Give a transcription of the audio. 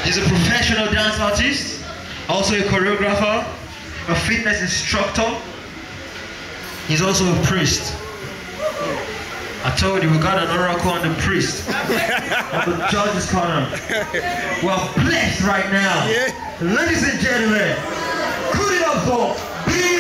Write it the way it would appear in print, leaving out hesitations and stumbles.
He's a professional dance artist, also a choreographer, a fitness instructor. He's also a priest. I told you we got an oracle on the priest. On the judge's corner. We're blessed right now. Ladies and gentlemen, put it up for B.